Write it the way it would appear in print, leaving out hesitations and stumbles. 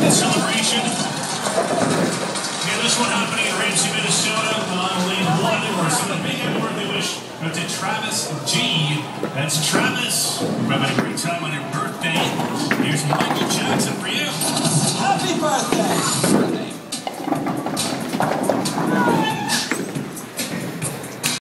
in celebration. Okay, this one happening in Ramsey, Minnesota on lane 1. We're sending a big happy birthday wish out to Travis G. That's Travis. Hope you're having a great time on your birthday. Here's Michael Jackson for you.